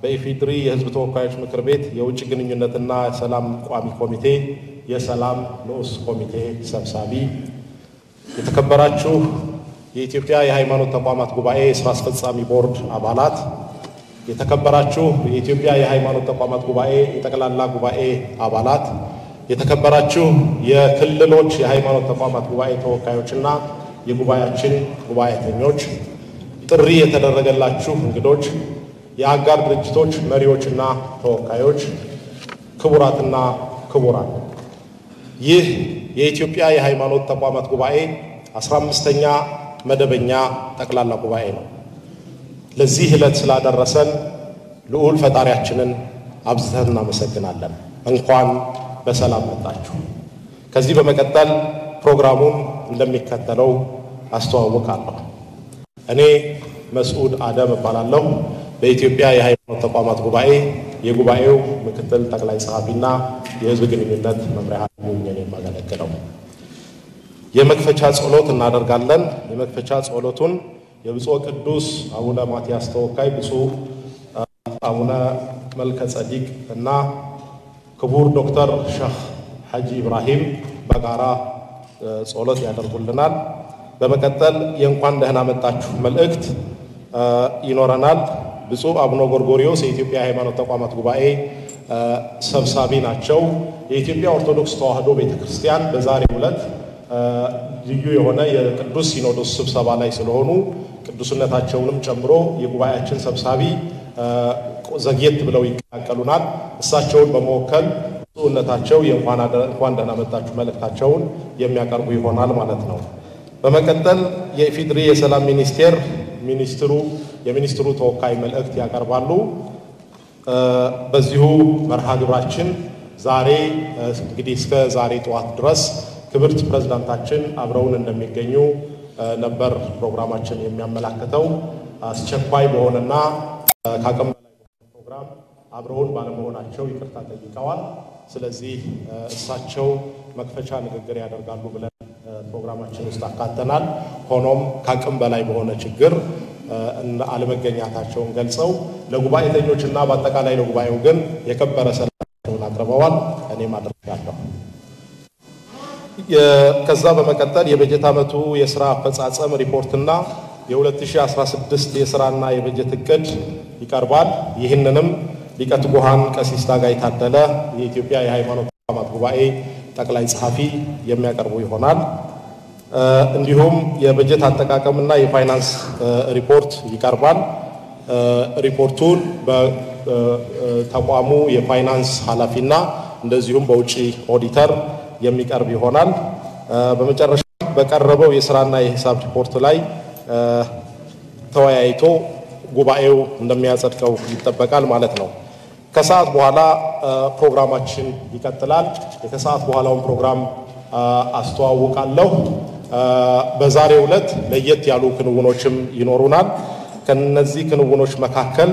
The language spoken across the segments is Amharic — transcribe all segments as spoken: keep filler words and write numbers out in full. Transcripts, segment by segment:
በኢፌድሪ የህዝብ ተወካዮች ምክር ቤት የውጭ ግንኙነትና ሰላም ቋሚ ኮሚቴ የሰላም ንዑስ ኮሚቴ ሰብሳቢ፣ የተከበራችሁ የኢትዮጵያ የሃይማኖት ተቋማት ጉባኤ ስራ አስፈጻሚ ቦርድ አባላት፣ የተከበራችሁ የኢትዮጵያ የሃይማኖት ተቋማት ጉባኤ የጠቅላላ ጉባኤ አባላት፣ የተከበራችሁ የክልሎች የሃይማኖት ተቋማት ጉባኤ ተወካዮችና የጉባኤያችን ጉባኤተኞች፣ ጥሪ የተደረገላችሁ እንግዶች፣ የአጋር ድርጅቶች መሪዎችና ተወካዮች፣ ክቡራትና ክቡራን፣ ይህ የኢትዮጵያ የሃይማኖት ተቋማት ጉባኤ አስራ አምስተኛ መደበኛ ጠቅላላ ጉባኤ ነው። ለዚህ ዕለት ስላደረሰን ልዑል ፈጣሪያችንን አብዝተን እናመሰግናለን። እንኳን በሰላም መጣችሁ። ከዚህ በመቀጠል ፕሮግራሙን እንደሚከተለው አስተዋውቃለሁ። እኔ መስዑድ አደም እባላለሁ። በኢትዮጵያ የሃይማኖት ተቋማት ጉባኤ የጉባኤው ምክትል ጠቅላይ ጸሐፊና የህዝብ ግንኙነት መምሪያ ኃላፊ ሆኜ የማገለግለው። የመክፈቻ ጸሎት እናደርጋለን። የመክፈቻ ጸሎቱን የብፁዕ ቅዱስ አቡነ ማትያስ ተወካይ ብፁዕ አቡነ መልከ ጸዲቅ እና ክቡር ዶክተር ሼህ ሐጂ ኢብራሂም በጋራ ጸሎት ያደርጉልናል። በመቀጠል የእንኳን ደህና መጣችሁ መልእክት ይኖረናል። ብፁዕ አቡነ ጎርጎሪዮስ የኢትዮጵያ የሃይማኖት ተቋማት ጉባኤ ሰብሳቢ ናቸው። የኢትዮጵያ ኦርቶዶክስ ተዋሕዶ ቤተክርስቲያን በዛሬው ዕለት ልዩ የሆነ የቅዱስ ሲኖዶስ ስብሰባ ላይ ስለሆኑ ቅዱስነታቸውንም ጨምሮ የጉባኤያችን ሰብሳቢ ዘግየት ብለው ይቀላቀሉናል። እሳቸውን በመወከል ብፁዕነታቸው የእንኳን ደህና መጣችሁ መልእክታቸውን የሚያቀርቡ ይሆናል ማለት ነው። በመቀጠል የኢፌድሪ የሰላም ሚኒስቴር ሚኒስትሩ የሚኒስትሩ ተወካይ መልእክት ያቀርባሉ። በዚሁ መርሃ ግብራችን ዛሬ እንግዲህ እስከ ዛሬ ጠዋት ድረስ ክብርት ፕሬዝዳንታችን አብረውን እንደሚገኙ ነበር ፕሮግራማችን የሚያመላክተው። አስቸኳይ በሆነና ከአቅም በላይ በሆነ ፕሮግራም አብረውን ባለመሆናቸው ይቅርታ ጠይቀዋል። ስለዚህ እሳቸው መክፈቻ ንግግር ያደርጋሉ ብለን ፕሮግራማችን ውስጥ አካተናል። ሆኖም ከአቅም በላይ በሆነ ችግር አለመገኘታቸውን ገልጸው ለጉባኤተኞችና በአጠቃላይ ለጉባኤው ግን የከበረ ሰላምታቸውን አቅርበዋል። እኔም አደርጋለሁ። ከዛ በመቀጠል የበጀት ዓመቱ የሥራ አፈጻጸም ሪፖርትና የ2016 የሥራና የበጀት እቅድ ይቀርባል። ይህንንም ሊቀ ትጉሃን ቀሲስ ታጋይ ታደለ የኢትዮጵያ የሃይማኖት ተቋማት ጉባኤ ጠቅላይ ጸሐፊ የሚያቀርቡ ይሆናል። እንዲሁም የበጀት አጠቃቀምና የፋይናንስ ሪፖርት ይቀርባል። ሪፖርቱን በተቋሙ የፋይናንስ ኃላፊና እንደዚሁም በውጪ ኦዲተር የሚቀርብ ይሆናል። በመጨረሻ በቀረበው የሥራና የሂሳብ ሪፖርት ላይ ተወያይቶ ጉባኤው እንደሚያጸድቀው ይጠበቃል ማለት ነው። ከሰዓት በኋላ ፕሮግራማችን ይቀጥላል። የከሰዓት በኋላውን ፕሮግራም አስተዋውቃለሁ። በዛሬው ዕለት ለየት ያሉ ክንውኖችም ይኖሩናል። ከነዚህ ክንውኖች መካከል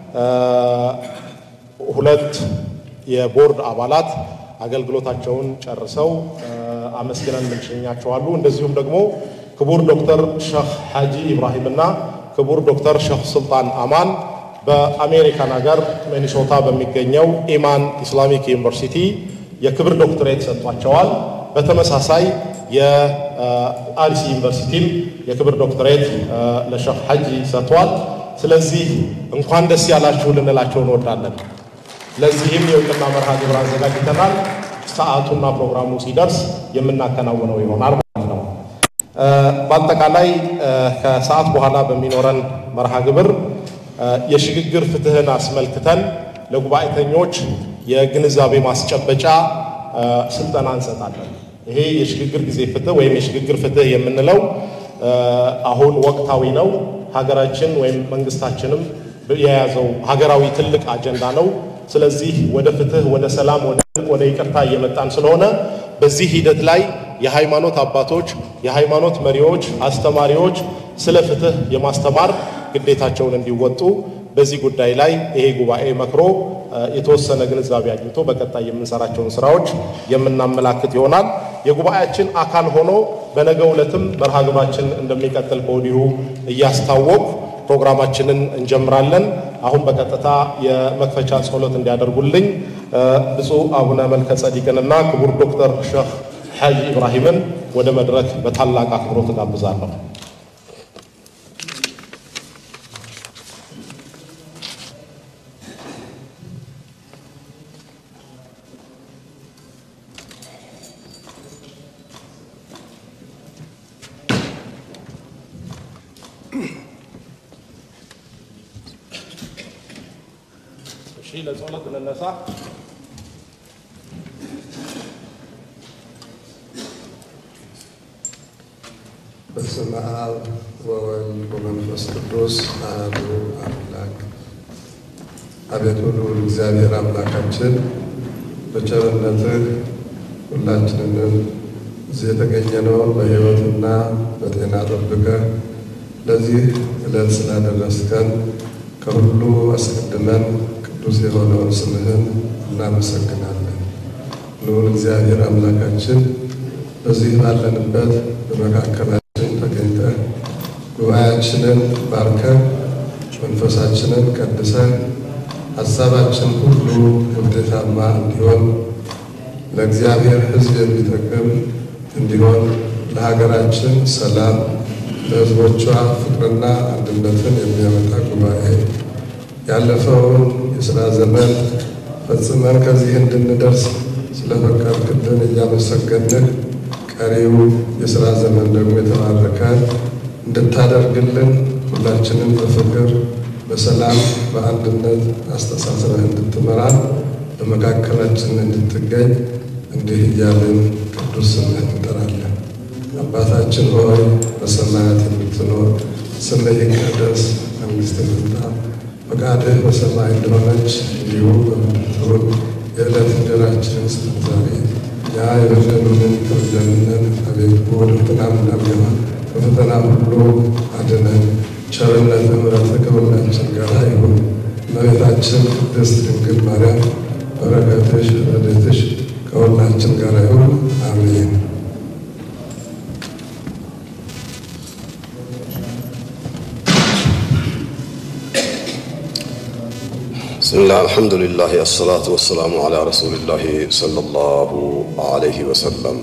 ሁለት የቦርድ አባላት አገልግሎታቸውን ጨርሰው አመስግነን እንሸኛቸዋለን። እንደዚሁም ደግሞ ክቡር ዶክተር ሼህ ሐጂ ኢብራሂም እና ክቡር ዶክተር ሼህ ሱልጣን አማን በአሜሪካን ሀገር ሚኒሶታ በሚገኘው ኢማን ኢስላሚክ ዩኒቨርሲቲ የክብር ዶክተሬት ሰጥቷቸዋል። በተመሳሳይ የአርሲ ዩኒቨርሲቲም የክብር ዶክተሬት ለሼህ ሐጂ ሰጥቷል። ስለዚህ እንኳን ደስ ያላችሁ ልንላቸው እንወዳለን። ለዚህም የእውቅና መርሃ ግብር አዘጋጅተናል። ሰዓቱና ፕሮግራሙ ሲደርስ የምናከናውነው ይሆናል ማለት ነው። በአጠቃላይ ከሰዓት በኋላ በሚኖረን መርሃ ግብር የሽግግር ፍትህን አስመልክተን ለጉባኤተኞች የግንዛቤ ማስጨበጫ ስልጠና እንሰጣለን። ይሄ የሽግግር ጊዜ ፍትህ ወይም የሽግግር ፍትህ የምንለው አሁን ወቅታዊ ነው። ሀገራችን ወይም መንግስታችንም የያዘው ሀገራዊ ትልቅ አጀንዳ ነው። ስለዚህ ወደ ፍትህ፣ ወደ ሰላም፣ ወደ ይቅርታ እየመጣን ስለሆነ በዚህ ሂደት ላይ የሃይማኖት አባቶች፣ የሃይማኖት መሪዎች፣ አስተማሪዎች ስለ ፍትህ የማስተማር ግዴታቸውን እንዲወጡ በዚህ ጉዳይ ላይ ይሄ ጉባኤ መክሮ የተወሰነ ግንዛቤ አግኝቶ በቀጣይ የምንሰራቸውን ስራዎች የምናመላክት ይሆናል። የጉባኤያችን አካል ሆኖ በነገው ዕለትም መርሃ ግብራችን እንደሚቀጥል ከወዲሁ እያስታወቁ ፕሮግራማችንን እንጀምራለን። አሁን በቀጥታ የመክፈቻ ጸሎት እንዲያደርጉልኝ ብፁዕ አቡነ መልከ ጸዲቅንና ክቡር ዶክተር ሼህ ሐጂ ኢብራሂምን ወደ መድረክ በታላቅ አክብሮት ጋብዛለሁ። እሺ ለጸሎት እንነሳ። በስመ አብ ወወልድ ወመንፈስ ቅዱስ አሐዱ አምላክ። አቤቱ ልዑል እግዚአብሔር አምላካችን በቸርነትህ ሁላችንንም እዚህ የተገኘነውን በሕይወትና በጤና ጠብቀህ ለዚህ ዕለት ስላደረስከን ከሁሉ አስቀድመን ቅዱስ የሆነውን ስምህን እናመሰግናለን። ልዑል እግዚአብሔር አምላካችን በዚህ ባለንበት በመካከላችን ተገኝተህ ጉባኤያችንን ባርከህ መንፈሳችንን ቀድሰህ ሀሳባችን ሁሉ ውጤታማ እንዲሆን ለእግዚአብሔር ሕዝብ የሚጠቅም እንዲሆን ለሀገራችን ሰላም ለሕዝቦቿ ፍቅርና አንድነትን የሚያመጣ ጉባኤ ያለፈውን የሥራ ዘመን ፈጽመን ከዚህ እንድንደርስ ስለፈቀድክልን እያመሰገንህ ቀሪው የሥራ ዘመን ደግሞ የተባረከ እንድታደርግልን ሁላችንን በፍቅር በሰላም በአንድነት አስተሳስረህ እንድትመራን በመካከላችን እንድትገኝ እንዲህ እያልን ቅዱስ ስምህ እንጠራለን። አባታችን ሆይ በሰማያት የምትኖር ስምህ ይቀደስ፣ መንግሥትህ ትምጣ፣ ፈቃድህ በሰማይ እንደሆነች እንዲሁ በምድር ትሁን። የዕለት እንጀራችንን ስጠን ዛሬ፣ እኛ የበደሉንን ይቅር እንደምንል፣ አቤቱ ወደ ፈተናም እንዳንገባ ከፈተና ሁሉ አድነን። ቸርነትህ ምሕረትህ ከሁላችን ጋር ይሁን። እመቤታችን ቅድስት ድንግል ማርያም በረከትሽ ረድኤትሽ ከሁላችን ጋር ይሁን፣ አሜን። بسم الله الحمد لله الصلاة والسلام على رسول الله صلى الله عليه وسلم.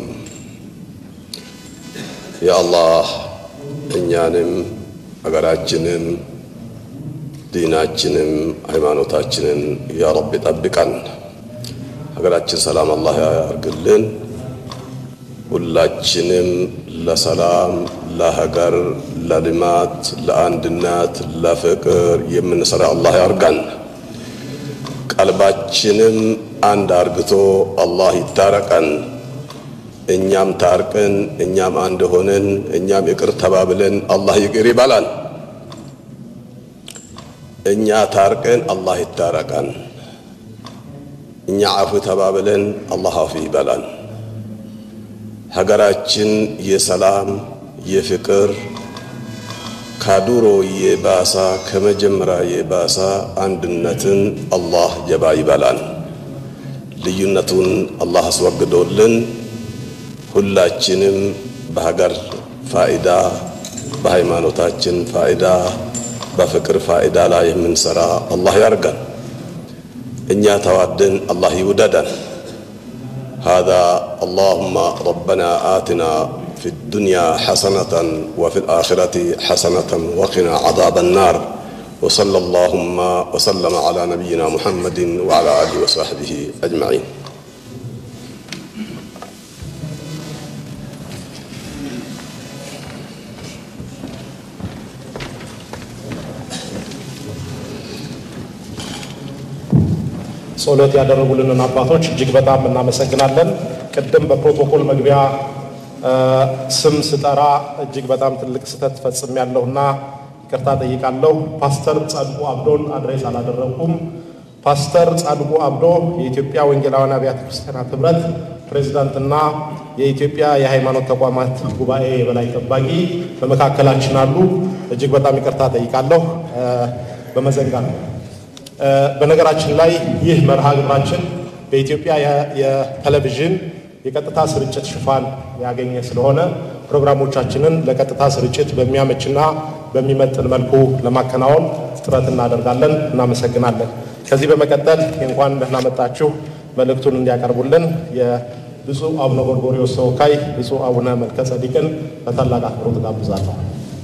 يا الله እኛንም አገራችንን ዲናችንን ሃይማኖታችንን ያ ረብ ጠብቀን። ሀገራችን ሰላም አላህ ያርግልን። ሁላችንም ለሰላም ለሀገር ለልማት ለአንድነት ለፍቅር የምንሰራ አላህ ያርጋን። ቀልባችንም አንድ አርግቶ አላህ ይታረቀን። እኛም ታርቀን እኛም አንድ ሆነን እኛም ይቅር ተባብለን አላህ ይቅር ይበላን። እኛ ታርቀን አላህ ይታረቀን። እኛ አፉ ተባብለን አላህ አፉ ይበላን። ሀገራችን የሰላም የፍቅር ከዱሮ የባሳ ከመጀመሪያ የባሳ አንድነትን አላህ ጀባ ይበላን። ልዩነቱን አላህ አስወግዶልን ሁላችንም በሀገር ፋይዳ በሃይማኖታችን ፋይዳ በፍቅር ፋይዳ ላይ የምንሰራ አላህ ያርጋን። እኛ ተዋደን አላህ ይውደደን። هذا اللهم ربنا آتنا في الدنيا حسنة وفي الآخرة حسنة وقنا عذاب النار. وصلى اللهم وسلم على نبينا محمد وعلى آله وصحبه أجمعين. ጸሎት ያደረጉልን አባቶች እጅግ በጣም እናመሰግናለን። ቅድም በፕሮቶኮል መግቢያ ስም ስጠራ እጅግ በጣም ትልቅ ስህተት ፈጽሜያለሁና ይቅርታ ጠይቃለሁ። ፓስተር ጻድቁ አብዶን አድሬስ አላደረኩም። ፓስተር ጻድቁ አብዶ የኢትዮጵያ ወንጌላውያን አብያተ ክርስቲያናት ህብረት ፕሬዝዳንትና የኢትዮጵያ የሃይማኖት ተቋማት ጉባኤ የበላይ ጠባቂ በመካከላችን አሉ። እጅግ በጣም ይቅርታ ጠይቃለሁ በመዘንጋት። በነገራችን ላይ ይህ መርሃ ግብራችን በኢትዮጵያ የቴሌቪዥን የቀጥታ ስርጭት ሽፋን ያገኘ ስለሆነ ፕሮግራሞቻችንን ለቀጥታ ስርጭት በሚያመችና በሚመጥን መልኩ ለማከናወን ጥረት እናደርጋለን። እናመሰግናለን። ከዚህ በመቀጠል እንኳን ደህና መጣችሁ መልእክቱን እንዲያቀርቡልን የብፁዕ አቡነ ጎርጎርዮስ ተወካይ ብፁዕ አቡነ መልከጼዴቅን በታላቅ አክብሮት ጋብዛለሁ።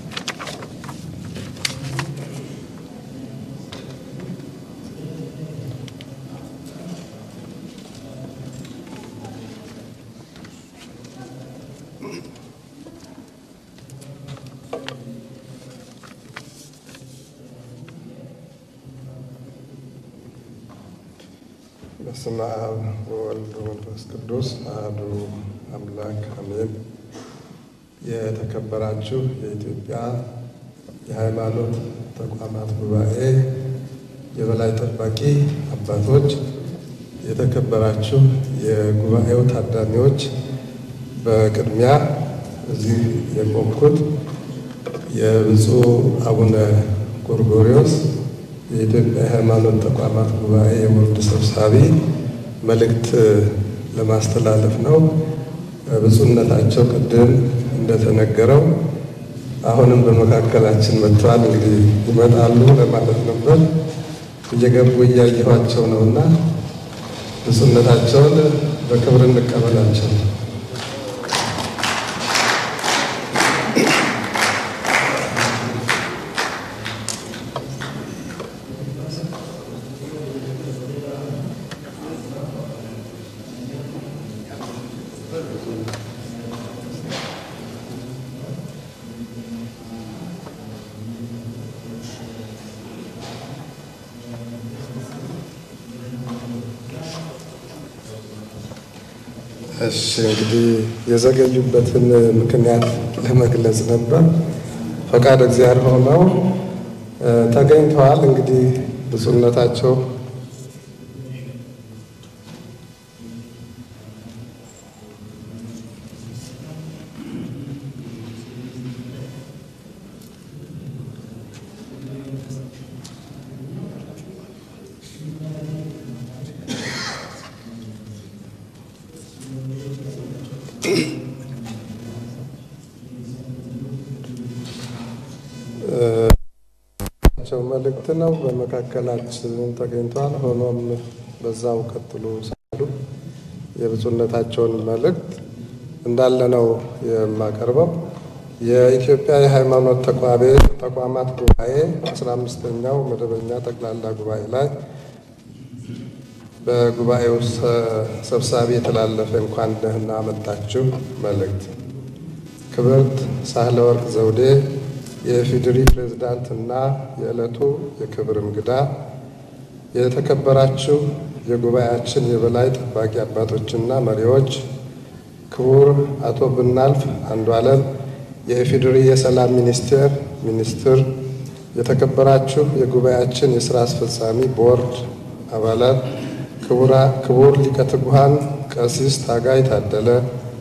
በስመ አብ ወወልድ ወመንፈስ ቅዱስ አሐዱ አምላክ አሜን። የተከበራችሁ የኢትዮጵያ የሃይማኖት ተቋማት ጉባኤ የበላይ ጠባቂ አባቶች፣ የተከበራችሁ የጉባኤው ታዳሚዎች፣ በቅድሚያ እዚህ የቆምኩት የብፁዕ አቡነ ጎርጎርዮስ የኢትዮጵያ ሃይማኖት ተቋማት ጉባኤ የቦርድ ሰብሳቢ መልእክት ለማስተላለፍ ነው። ብፁዕነታቸው ቅድም እንደተነገረው አሁንም በመካከላችን መጥተዋል። እንግዲህ ይመጣሉ ለማለት ነበር፣ እየገቡ እያየኋቸው ነውና ብፁዕነታቸውን በክብር እንቀበላቸው። እሺ እንግዲህ የዘገዩበትን ምክንያት ለመግለጽ ነበር። ፈቃድ እግዚአብሔር ሆነው ተገኝተዋል። እንግዲህ ብፁዕነታቸው ቸው መልእክት ነው በመካከላችን ተገኝተዋል። ሆኖም በዛው ቀጥሎ ሳሉ የብፁዕነታቸውን መልእክት እንዳለ ነው የማቀርበው። የኢትዮጵያ የሃይማኖት ተቋማት ጉባኤ አስራ አምስተኛው መደበኛ ጠቅላላ ጉባኤ ላይ በጉባኤው ሰብሳቢ የተላለፈ እንኳን ደህና መጣችሁ መልእክት። ክብርት ሳህለወርቅ ዘውዴ የኢፌዴሪ ፕሬዝዳንት እና የዕለቱ የክብር እንግዳ፣ የተከበራችሁ የጉባኤያችን የበላይ ጠባቂ አባቶችና መሪዎች፣ ክቡር አቶ ብናልፍ አንዱዓለም የኢፌዴሪ የሰላም ሚኒስቴር ሚኒስትር፣ የተከበራችሁ የጉባኤያችን የሥራ አስፈጻሚ ቦርድ አባላት፣ ክቡር ሊቀ ትጉሃን ቀሲስ ታጋይ ታደለ፣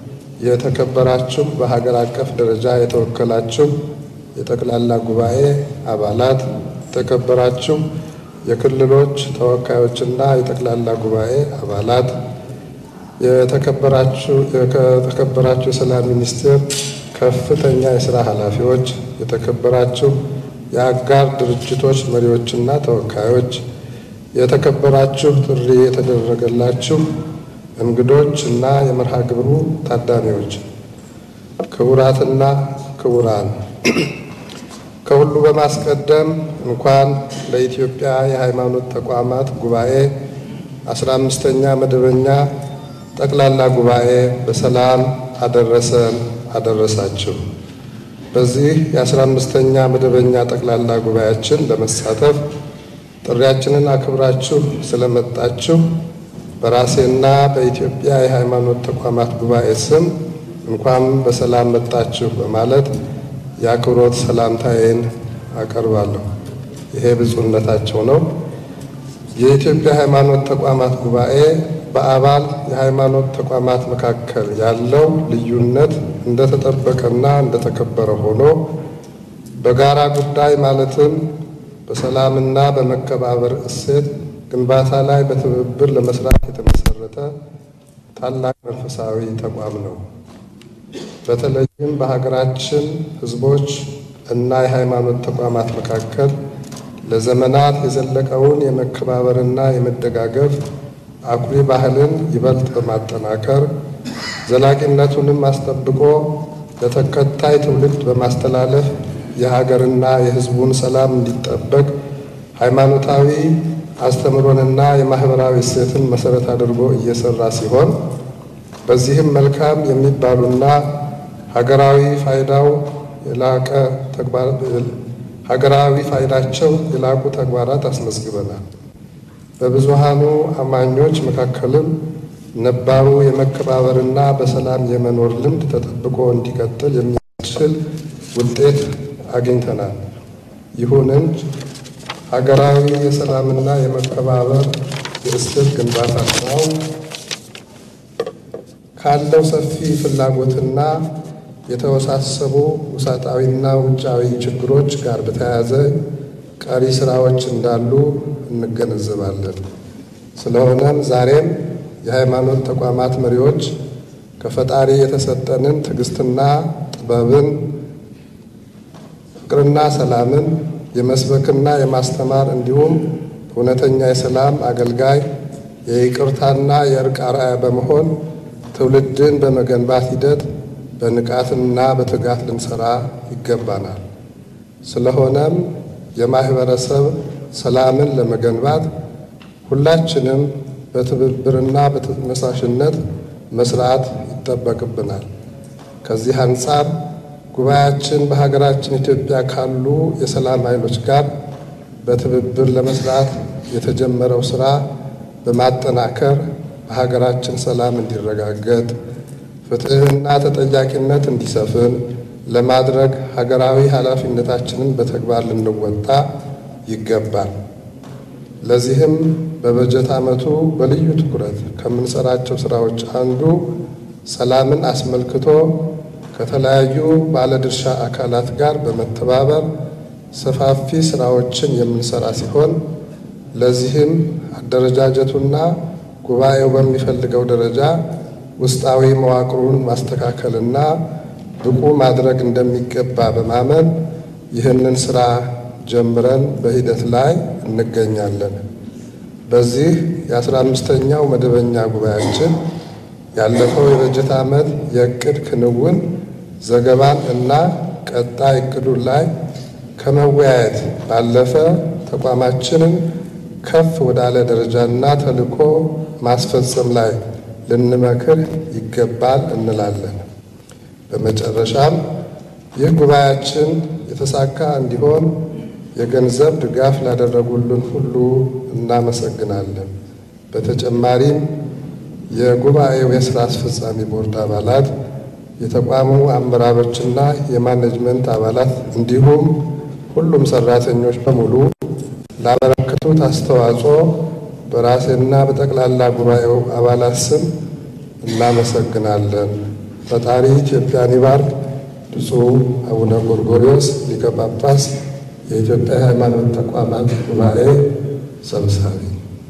የተከበራችሁ በሀገር አቀፍ ደረጃ የተወከላችሁ የጠቅላላ ጉባኤ አባላት፣ የተከበራችሁ የክልሎች ተወካዮችና የጠቅላላ ጉባኤ አባላት፣ የተከበራችሁ የተከበራችሁ የሰላም ሚኒስቴር ከፍተኛ የሥራ ኃላፊዎች፣ የተከበራችሁ የአጋር ድርጅቶች መሪዎችና ተወካዮች፣ የተከበራችሁ ጥሪ የተደረገላችሁ እንግዶች እና የመርሃ ግብሩ ታዳሚዎች፣ ክቡራትና ክቡራን፣ ከሁሉ በማስቀደም እንኳን ለኢትዮጵያ የሃይማኖት ተቋማት ጉባኤ አስራ አምስተኛ መደበኛ ጠቅላላ ጉባኤ በሰላም አደረሰን አደረሳችሁ። በዚህ የአስራ አምስተኛ መደበኛ ጠቅላላ ጉባኤያችን ለመሳተፍ ጥሪያችንን አክብራችሁ ስለመጣችሁ በራሴና በኢትዮጵያ የሃይማኖት ተቋማት ጉባኤ ስም እንኳን በሰላም መጣችሁ በማለት የአክብሮት ሰላምታዬን አቀርባለሁ። ይሄ ብፁዕነታቸው ነው። የኢትዮጵያ ሃይማኖት ተቋማት ጉባኤ በአባል የሃይማኖት ተቋማት መካከል ያለው ልዩነት እንደተጠበቀና እንደተከበረ ሆኖ በጋራ ጉዳይ ማለትም በሰላምና በመከባበር እሴት ግንባታ ላይ በትብብር ለመስራት የተመሰረተ ታላቅ መንፈሳዊ ተቋም ነው። በተለይም በሀገራችን ሕዝቦች እና የሃይማኖት ተቋማት መካከል ለዘመናት የዘለቀውን የመከባበርና የመደጋገፍ አኩሪ ባህልን ይበልጥ በማጠናከር ዘላቂነቱንም አስጠብቆ ለተከታይ ትውልድ በማስተላለፍ የሀገርና የሕዝቡን ሰላም እንዲጠበቅ ሃይማኖታዊ አስተምሮንና የማህበራዊ እሴትን መሰረት አድርጎ እየሰራ ሲሆን በዚህም መልካም የሚባሉና ሀገራዊ ፋይዳው የላቀ ተግባር ሀገራዊ ፋይዳቸው የላቁ ተግባራት አስመዝግበናል። በብዙሃኑ አማኞች መካከልም ነባሩ የመከባበርና በሰላም የመኖር ልምድ ተጠብቆ እንዲቀጥል የሚያስችል ውጤት አግኝተናል። ይሁን እንጂ ሀገራዊ የሰላምና የመከባበር የእሴት ግንባታ ስራው ካለው ሰፊ ፍላጎትና የተወሳሰቡ ውሳጣዊና ውጫዊ ችግሮች ጋር በተያያዘ ቀሪ ስራዎች እንዳሉ እንገነዘባለን። ስለሆነም ዛሬም የሃይማኖት ተቋማት መሪዎች ከፈጣሪ የተሰጠንን ትዕግስትና ጥበብን፣ ፍቅርና ሰላምን የመስበክና የማስተማር እንዲሁም እውነተኛ የሰላም አገልጋይ የይቅርታና የእርቅ አርአያ በመሆን ትውልድን በመገንባት ሂደት በንቃትና በትጋት ልንሰራ ይገባናል። ስለሆነም የማህበረሰብ ሰላምን ለመገንባት ሁላችንም በትብብርና በተነሳሽነት መስራት ይጠበቅብናል። ከዚህ አንጻር ጉባኤያችን በሀገራችን ኢትዮጵያ ካሉ የሰላም ኃይሎች ጋር በትብብር ለመስራት የተጀመረው ስራ በማጠናከር በሀገራችን ሰላም እንዲረጋገጥ ፍትህና ተጠያቂነት እንዲሰፍን ለማድረግ ሀገራዊ ኃላፊነታችንን በተግባር ልንወጣ ይገባል። ለዚህም በበጀት ዓመቱ በልዩ ትኩረት ከምንሰራቸው ስራዎች አንዱ ሰላምን አስመልክቶ ከተለያዩ ባለድርሻ አካላት ጋር በመተባበር ሰፋፊ ስራዎችን የምንሰራ ሲሆን ለዚህም አደረጃጀቱና ጉባኤው በሚፈልገው ደረጃ ውስጣዊ መዋቅሩን ማስተካከልና ብቁ ማድረግ እንደሚገባ በማመን ይህንን ስራ ጀምረን በሂደት ላይ እንገኛለን። በዚህ የአስራ አምስተኛው መደበኛ ጉባኤያችን ያለፈው የበጀት ዓመት የእቅድ ክንውን ዘገባን እና ቀጣይ እቅዱን ላይ ከመወያየት ባለፈ ተቋማችንን ከፍ ወዳለ ደረጃና ተልዕኮ ማስፈጸም ላይ ልንመክር ይገባል እንላለን። በመጨረሻም ይህ ጉባኤያችን የተሳካ እንዲሆን የገንዘብ ድጋፍ ላደረጉልን ሁሉ እናመሰግናለን። በተጨማሪም የጉባኤው የሥራ አስፈጻሚ ቦርድ አባላት፣ የተቋሙ አመራሮችና የማኔጅመንት አባላት እንዲሁም ሁሉም ሰራተኞች በሙሉ ላበረከቱት አስተዋጽኦ በራሴና በጠቅላላ ጉባኤው አባላት ስም እናመሰግናለን። ፈጣሪ ኢትዮጵያን ይባርክ። ብፁዕ አቡነ ጎርጎርዮስ ሊቀ ጳጳስ የኢትዮጵያ ሃይማኖት ተቋማት ጉባኤ ሰብሳቢ።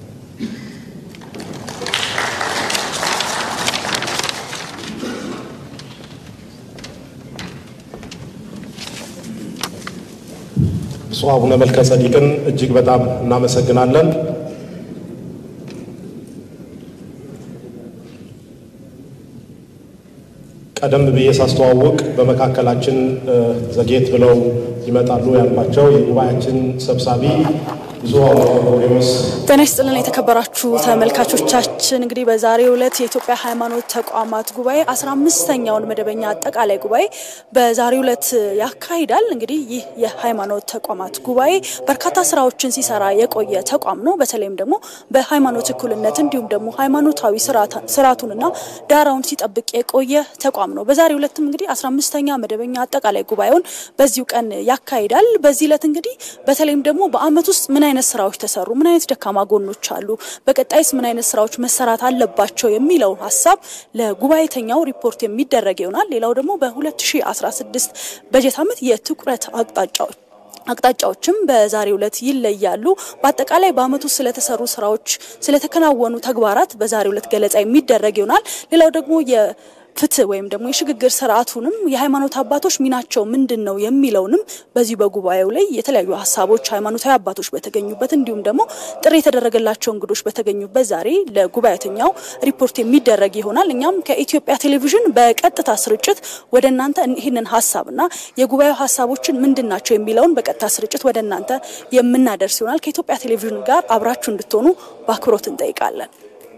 ብፁዕ አቡነ መልከ ጸዲቅን እጅግ በጣም እናመሰግናለን። ቀደም ብዬ ሳስተዋውቅ በመካከላችን ዘጌት ብለው ይመጣሉ ያልኳቸው የጉባኤያችን ሰብሳቢ ብፁዕ አቡነ ጎርጎርዮስ። ጤና ይስጥልን የተከበራችሁ ተመልካቾቻችን፣ እንግዲህ በዛሬው ዕለት የኢትዮጵያ ሃይማኖት ተቋማት ጉባኤ አስራ አምስተኛውን መደበኛ አጠቃላይ ጉባኤ በዛሬው ዕለት ያካሂዳል። እንግዲህ ይህ የሃይማኖት ተቋማት ጉባኤ በርካታ ስራዎችን ሲሰራ የቆየ ተቋም ነው። በተለይም ደግሞ በሃይማኖት እኩልነት እንዲሁም ደግሞ ሃይማኖታዊ ስርዓቱንና ዳራውን ሲጠብቅ የቆየ ተቋም ነው። በዛሬው ዕለትም እንግዲህ አስራ አምስተኛ መደበኛ አጠቃላይ ጉባኤውን በዚሁ ቀን ያካሂዳል። በዚህ ዕለት እንግዲህ በተለይም ደግሞ በአመት ውስጥ ምን አይነት ስራዎች ተሰሩ፣ ምን አይነት ደካማ ጎኖች አሉ፣ በቀጣይስ ምን አይነት ስራዎች መሰራት አለባቸው የሚለው ሐሳብ ለጉባኤተኛው ሪፖርት የሚደረግ ይሆናል። ሌላው ደግሞ በ2016 በጀት ዓመት የትኩረት አቅጣጫዎች አቅጣጫዎችም በዛሬው ዕለት ይለያሉ። በአጠቃላይ በአመቱ ስለተሰሩ ስራዎች፣ ስለተከናወኑ ተግባራት በዛሬው ዕለት ገለጻ የሚደረግ ይሆናል። ሌላው ደግሞ የ ፍትህ ወይም ደግሞ የሽግግር ስርዓቱንም የሃይማኖት አባቶች ሚናቸው ምንድነው የሚለውንም በዚህ በጉባኤው ላይ የተለያዩ ሐሳቦች ሃይማኖታዊ አባቶች በተገኙበት እንዲሁም ደግሞ ጥሪ የተደረገላቸው እንግዶች በተገኙበት ዛሬ ለጉባኤተኛው ሪፖርት የሚደረግ ይሆናል። እኛም ከኢትዮጵያ ቴሌቪዥን በቀጥታ ስርጭት ወደናንተ ይህንን ሐሳብና የጉባኤው ሐሳቦችን ምንድናቸው የሚለውን በቀጥታ ስርጭት ወደናንተ የምናደርስ ይሆናል። ከኢትዮጵያ ቴሌቪዥን ጋር አብራችሁ እንድትሆኑ በአክብሮት እንጠይቃለን።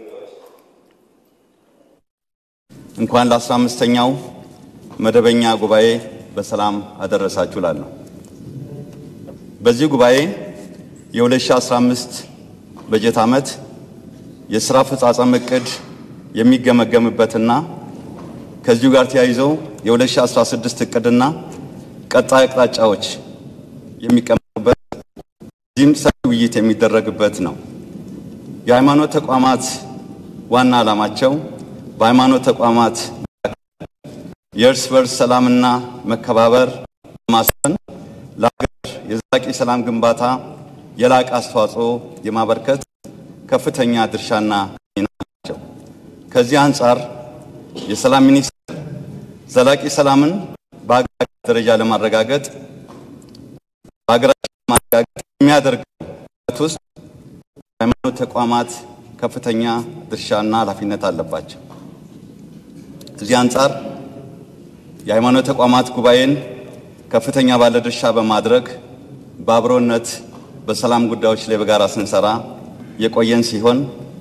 እንኳን ለ15ኛው መደበኛ ጉባኤ በሰላም አደረሳችሁ ላለሁ። በዚህ ጉባኤ የ2015 በጀት ዓመት የሥራ አፈጻጸም እቅድ የሚገመገምበትና ከዚሁ ጋር ተያይዘው የ2016 እቅድና ቀጣይ አቅጣጫዎች የሚቀመጡበት ዚህም ሰፊ ውይይት የሚደረግበት ነው። የሃይማኖት ተቋማት ዋና ዓላማቸው በሃይማኖት ተቋማት የእርስ በርስ ሰላምና መከባበር ማስፈን ለሀገር የዘላቂ ሰላም ግንባታ የላቀ አስተዋጽኦ የማበርከት ከፍተኛ ድርሻና ሚና አላቸው። ከዚህ አንጻር የሰላም ሚኒስቴር ዘላቂ ሰላምን በሀገር ደረጃ ለማረጋገጥ በሀገራችን ማረጋገጥ የሚያደርጉት ውስጥ የሃይማኖት ተቋማት ከፍተኛ ድርሻና ኃላፊነት አለባቸው። ከዚህ አንጻር የሃይማኖት ተቋማት ጉባኤን ከፍተኛ ባለድርሻ በማድረግ በአብሮነት በሰላም ጉዳዮች ላይ በጋራ ስንሰራ የቆየን ሲሆን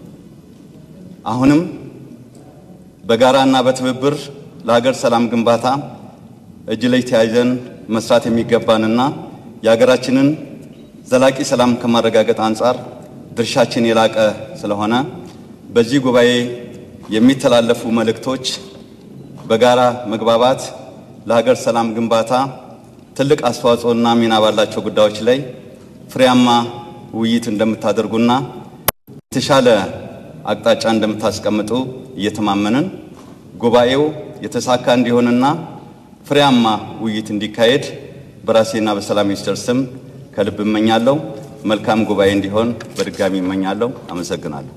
አሁንም በጋራና በትብብር ለሀገር ሰላም ግንባታ እጅ ላይ ተያይዘን መስራት የሚገባንና የሀገራችንን ዘላቂ ሰላም ከማረጋገጥ አንጻር ድርሻችን የላቀ ስለሆነ በዚህ ጉባኤ የሚተላለፉ መልእክቶች በጋራ መግባባት ለሀገር ሰላም ግንባታ ትልቅ አስተዋጽኦና ሚና ባላቸው ጉዳዮች ላይ ፍሬያማ ውይይት እንደምታደርጉና የተሻለ አቅጣጫ እንደምታስቀምጡ እየተማመንን ጉባኤው የተሳካ እንዲሆንና ፍሬያማ ውይይት እንዲካሄድ በራሴና በሰላም ሚኒስቴር ስም ከልብ እመኛለሁ። መልካም ጉባኤ እንዲሆን በድጋሚ እመኛለሁ። አመሰግናለሁ።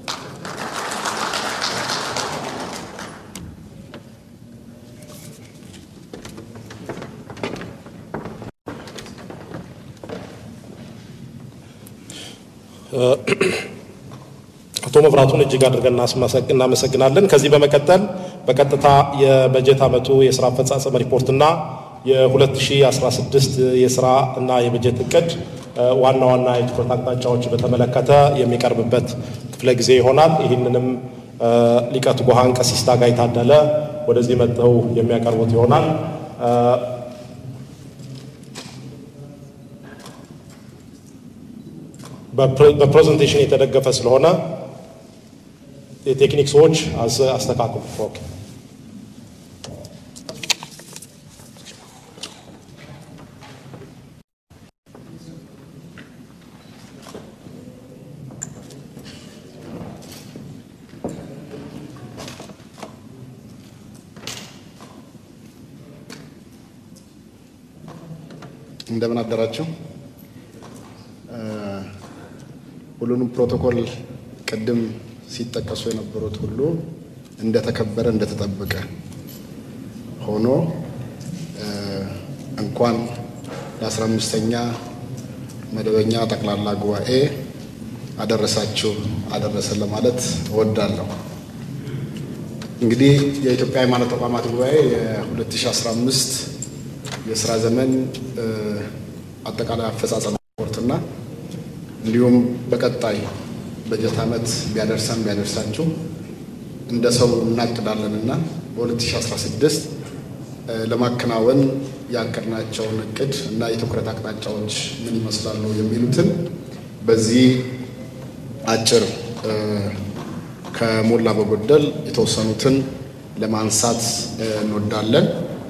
አቶ መብራቱን እጅግ አድርገን እናመሰግናለን። ከዚህ በመቀጠል በቀጥታ የበጀት ዓመቱ የሥራ አፈጻጸም ሪፖርትና የ2016 የሥራ እና የበጀት እቅድ ዋና ዋና የትኩረት አቅጣጫዎች በተመለከተ የሚቀርብበት ክፍለ ጊዜ ይሆናል። ይህንንም ሊቀ ትጉሃን ቀሲስ ታጋይ ታደለ ወደዚህ መጥተው የሚያቀርቡት ይሆናል። በፕሬዘንቴሽን የተደገፈ ስለሆነ የቴክኒክ ሰዎች አስተካክሉ። ኦኬ እንደምን አደራችሁ። ሁሉንም ፕሮቶኮል ቅድም ሲጠቀሱ የነበሩት ሁሉ እንደተከበረ እንደተጠበቀ ሆኖ እንኳን ለ15ኛ መደበኛ ጠቅላላ ጉባኤ አደረሳችሁ አደረሰን ለማለት እወዳለሁ። እንግዲህ የኢትዮጵያ ሃይማኖት ተቋማት ጉባኤ የ2015 የሥራ ዘመን አጠቃላይ አፈጻጸም ሪፖርትና እንዲሁም በቀጣይ በጀት ዓመት ቢያደርሰን ቢያደርሳችሁ እንደ ሰው እናቅዳለንና በ2016 ለማከናወን ያቀድናቸውን እቅድ እና የትኩረት አቅጣጫዎች ምን ይመስላሉ የሚሉትን በዚህ አጭር ከሞላ በጎደል የተወሰኑትን ለማንሳት እንወዳለን።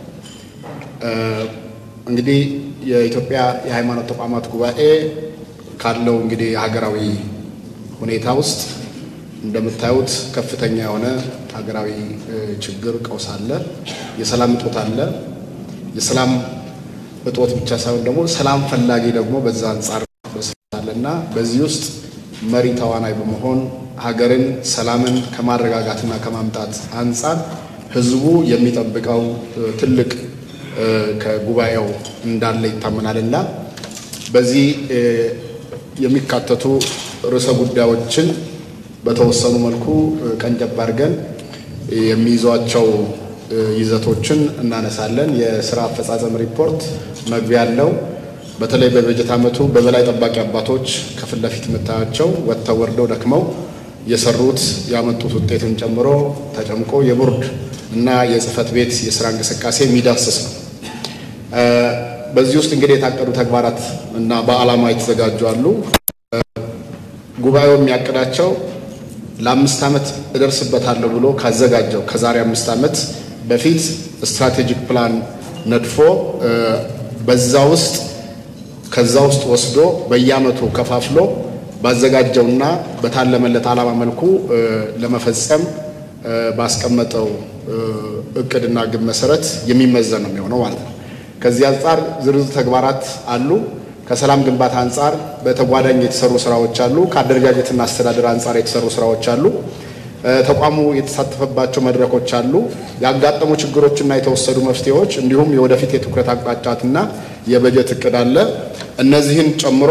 እንግዲህ የኢትዮጵያ የሃይማኖት ተቋማት ጉባኤ ካለው እንግዲህ ሀገራዊ ሁኔታ ውስጥ እንደምታዩት ከፍተኛ የሆነ ሀገራዊ ችግር ቀውስ አለ፣ የሰላም እጦት አለ። የሰላም እጦት ብቻ ሳይሆን ደግሞ ሰላም ፈላጊ ደግሞ በዛ አንጻር በስላልና በዚህ ውስጥ መሪ ተዋናይ በመሆን ሀገርን ሰላምን ከማረጋጋትና ከማምጣት አንጻር ህዝቡ የሚጠብቀው ትልቅ ከጉባኤው እንዳለ ይታመናልና በዚህ የሚካተቱ ርዕሰ ጉዳዮችን በተወሰኑ መልኩ ቀንጨብ አድርገን የሚይዟቸው ይዘቶችን እናነሳለን። የሥራ አፈጻጸም ሪፖርት መግቢያ ያለው በተለይ በበጀት ዓመቱ በበላይ ጠባቂ አባቶች ከፊት ለፊት የምታያቸው ወጥተው ወርደው ደክመው የሰሩት ያመጡት ውጤትን ጨምሮ ተጨምቆ የቦርድ እና የጽህፈት ቤት የሥራ እንቅስቃሴ የሚዳስስ ነው። በዚህ ውስጥ እንግዲህ የታቀዱ ተግባራት እና በዓላማ የተዘጋጁ አሉ። ጉባኤው የሚያቅዳቸው ለአምስት ዓመት እደርስበታለሁ ብሎ ካዘጋጀው ከዛሬ አምስት ዓመት በፊት ስትራቴጂክ ፕላን ነድፎ በዛ ውስጥ ከዛ ውስጥ ወስዶ በየዓመቱ ከፋፍሎ ባዘጋጀውና በታለመለት ዓላማ መልኩ ለመፈጸም ባስቀመጠው እቅድና ግብ መሰረት የሚመዘን ነው የሚሆነው ማለት ነው። ከዚህ አንፃር ዝርዝር ተግባራት አሉ። ከሰላም ግንባታ አንፃር በተጓዳኝ የተሰሩ ስራዎች አሉ። ከአደረጃጀትና አስተዳደር አንፃር የተሰሩ ስራዎች አሉ። ተቋሙ የተሳተፈባቸው መድረኮች አሉ። ያጋጠሙ ችግሮችና የተወሰዱ መፍትሄዎች እንዲሁም የወደፊት የትኩረት አቅጣጫትና የበጀት እቅድ አለ። እነዚህን ጨምሮ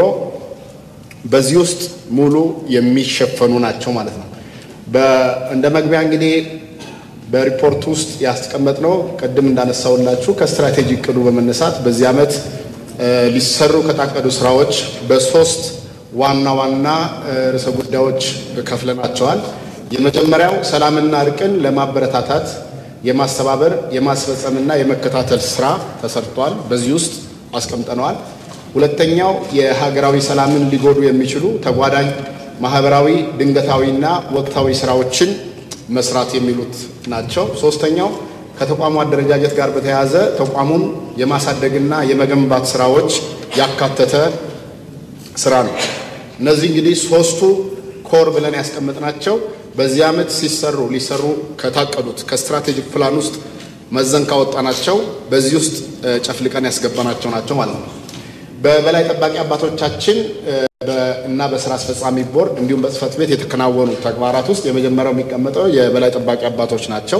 በዚህ ውስጥ ሙሉ የሚሸፈኑ ናቸው ማለት ነው። በእንደ መግቢያ እንግዲህ በሪፖርት ውስጥ ያስቀመጥነው ቅድም እንዳነሳውላችሁ ከስትራቴጂ እቅዱ በመነሳት በዚህ ዓመት ሊሰሩ ከታቀዱ ስራዎች በሶስት ዋና ዋና ርዕሰ ጉዳዮች ከፍለናቸዋል። የመጀመሪያው ሰላምና እርቅን ለማበረታታት የማስተባበር የማስፈጸምና የመከታተል ስራ ተሰርቷል። በዚህ ውስጥ አስቀምጠነዋል። ሁለተኛው የሀገራዊ ሰላምን ሊጎዱ የሚችሉ ተጓዳኝ ማህበራዊ ድንገታዊና ወቅታዊ ስራዎችን መስራት የሚሉት ናቸው። ሶስተኛው ከተቋሙ አደረጃጀት ጋር በተያያዘ ተቋሙን የማሳደግና የመገንባት ስራዎች ያካተተ ስራ ነው። እነዚህ እንግዲህ ሶስቱ ኮር ብለን ያስቀመጥናቸው በዚህ ዓመት ሲሰሩ ሊሰሩ ከታቀዱት ከስትራቴጂክ ፕላን ውስጥ መዘን ካወጣናቸው በዚህ ውስጥ ጨፍልቀን ያስገባናቸው ናቸው ማለት ነው። በበላይ ጠባቂ አባቶቻችን እና በስራ አስፈጻሚ ቦርድ እንዲሁም በጽህፈት ቤት የተከናወኑ ተግባራት ውስጥ የመጀመሪያው የሚቀመጠው የበላይ ጠባቂ አባቶች ናቸው።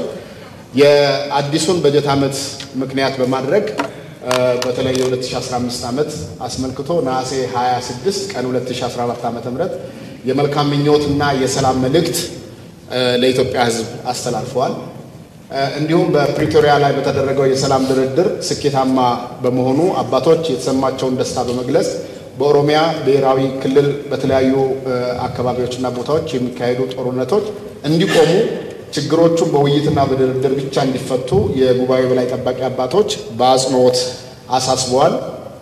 የአዲሱን በጀት ዓመት ምክንያት በማድረግ በተለይ ሁለት ሺህ አስራ አምስት ዓመት አስመልክቶ ነሐሴ ሃያ ስድስት ቀን ሁለት ሺህ አስራ አራት ዓመተ ምህረት የመልካም ምኞትና የሰላም መልእክት ለኢትዮጵያ ሕዝብ አስተላልፈዋል። እንዲሁም በፕሪቶሪያ ላይ በተደረገው የሰላም ድርድር ስኬታማ በመሆኑ አባቶች የተሰማቸውን ደስታ በመግለጽ በኦሮሚያ ብሔራዊ ክልል በተለያዩ አካባቢዎችና ቦታዎች የሚካሄዱ ጦርነቶች እንዲቆሙ ችግሮቹን በውይይትና በድርድር ብቻ እንዲፈቱ የጉባኤው በላይ ጠባቂ አባቶች በአጽንኦት አሳስበዋል።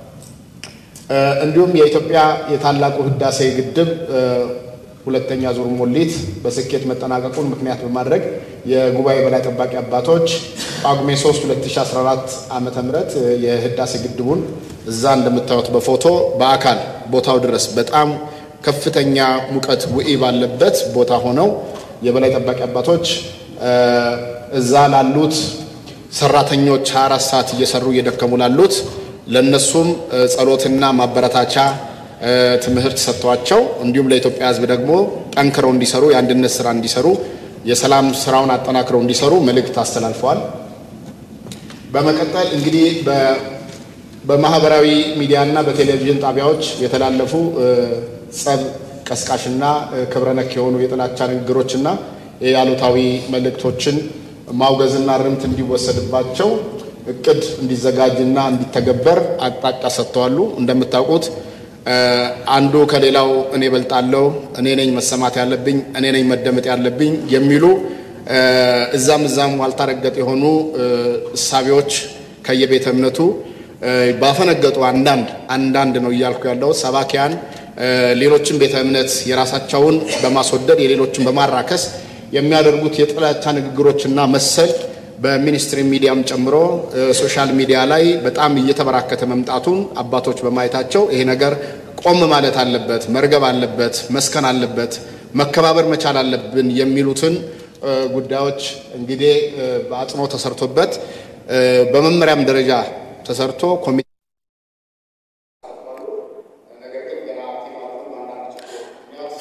እንዲሁም የኢትዮጵያ የታላቁ ህዳሴ ግድብ ሁለተኛ ዙር ሙሌት በስኬት መጠናቀቁን ምክንያት በማድረግ የጉባኤው በላይ ጠባቂ አባቶች ጳጉሜ ሶስት ሁለት ሺህ አስራ አራት ዓመተ ምህረት የህዳሴ ግድቡን እዛ እንደምታዩት በፎቶ በአካል ቦታው ድረስ በጣም ከፍተኛ ሙቀት ውኢ ባለበት ቦታ ሆነው የበላይ ጠባቂ አባቶች እዛ ላሉት ሰራተኞች ሃያ አራት ሰዓት እየሰሩ እየደከሙ ላሉት ለነሱም ጸሎትና ማበረታቻ ትምህርት ሰጥቷቸው እንዲሁም ለኢትዮጵያ ህዝብ ደግሞ ጠንክረው እንዲሰሩ የአንድነት ስራ እንዲሰሩ የሰላም ስራውን አጠናክረው እንዲሰሩ መልእክት አስተላልፈዋል። በመቀጠል እንግዲህ በማህበራዊ ሚዲያና በቴሌቪዥን ጣቢያዎች የተላለፉ ጸብ ቀስቃሽና ክብረነክ የሆኑ የጥላቻ ንግግሮችና የአሉታዊ መልእክቶችን ማውገዝና ርምት እንዲወሰድባቸው እቅድ እንዲዘጋጅና እንዲተገበር አቅጣጫ ሰጥተዋል። እንደምታውቁት አንዱ ከሌላው እኔ በልጣለሁ፣ እኔ ነኝ መሰማት ያለብኝ፣ እኔ ነኝ መደመጥ ያለብኝ የሚሉ እዛም እዛም ዋልታረገጥ የሆኑ እሳቤዎች ከየቤተ እምነቱ ባፈነገጡ አንዳንድ አንዳንድ ነው እያልኩ ያለው ሰባኪያን ሌሎችን ቤተ እምነት የራሳቸውን በማስወደድ የሌሎችን በማራከስ የሚያደርጉት የጥላቻ ንግግሮችና መሰል በሚኒስትሪ ሚዲያም ጨምሮ ሶሻል ሚዲያ ላይ በጣም እየተበራከተ መምጣቱን አባቶች በማየታቸው ይሄ ነገር ቆም ማለት አለበት፣ መርገብ አለበት፣ መስከን አለበት፣ መከባበር መቻል አለብን የሚሉትን ጉዳዮች እንግዲህ በአጽንኦት ተሰርቶበት በመመሪያም ደረጃ ተሰርቶ ኮሚቴ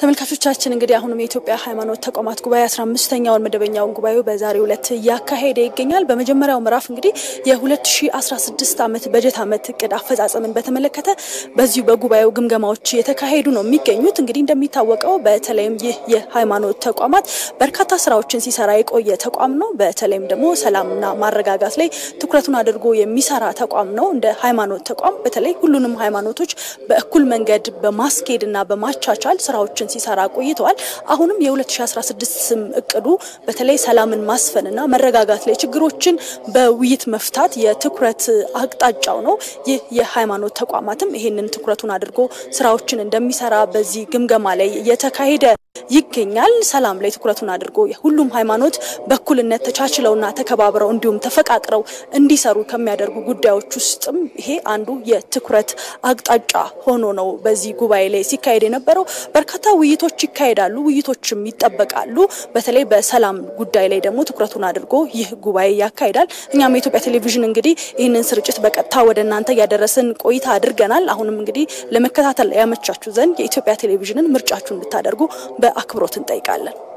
ተመልካቾቻችን እንግዲህ አሁንም የኢትዮጵያ ሃይማኖት ተቋማት ጉባኤ አስራ አምስተኛውን መደበኛውን ጉባኤው በዛሬው ዕለት ያካሄደ ይገኛል። በመጀመሪያው ምዕራፍ እንግዲህ የ2016 ዓመት በጀት ዓመት እቅድ አፈጻጸምን በተመለከተ በዚሁ በጉባኤው ግምገማዎች የተካሄዱ ነው የሚገኙት። እንግዲህ እንደሚታወቀው በተለይም ይህ የሃይማኖት ተቋማት በርካታ ስራዎችን ሲሰራ የቆየ ተቋም ነው። በተለይም ደግሞ ሰላምና ማረጋጋት ላይ ትኩረቱን አድርጎ የሚሰራ ተቋም ነው። እንደ ሃይማኖት ተቋም በተለይ ሁሉንም ሃይማኖቶች በእኩል መንገድ በማስኬድና በማቻቻል ስራዎችን ሲሰራ ቆይተዋል። አሁንም የ2016 ስም እቅዱ በተለይ ሰላምን ማስፈንና መረጋጋት ላይ ችግሮችን በውይይት መፍታት የትኩረት አቅጣጫው ነው። ይህ የሃይማኖት ተቋማትም ይሄንን ትኩረቱን አድርጎ ስራዎችን እንደሚሰራ በዚህ ግምገማ ላይ የተካሄደ ይገኛል። ሰላም ላይ ትኩረቱን አድርጎ ሁሉም ሃይማኖት በእኩልነት ተቻችለውና ተከባብረው እንዲሁም ተፈቃቅረው እንዲሰሩ ከሚያደርጉ ጉዳዮች ውስጥም ይሄ አንዱ የትኩረት አቅጣጫ ሆኖ ነው በዚህ ጉባኤ ላይ ሲካሄድ የነበረው። በርካታ ውይይቶች ይካሄዳሉ፣ ውይይቶችም ይጠበቃሉ። በተለይ በሰላም ጉዳይ ላይ ደግሞ ትኩረቱን አድርጎ ይህ ጉባኤ ያካሂዳል። እኛም የኢትዮጵያ ቴሌቪዥን እንግዲህ ይህንን ስርጭት በቀጥታ ወደናንተ ያደረስን ቆይታ አድርገናል። አሁንም እንግዲህ ለመከታተል ያመቻችሁ ዘንድ የኢትዮጵያ ቴሌቪዥንን ምርጫችሁ እንድታደርጉ በአክብሮት እንጠይቃለን።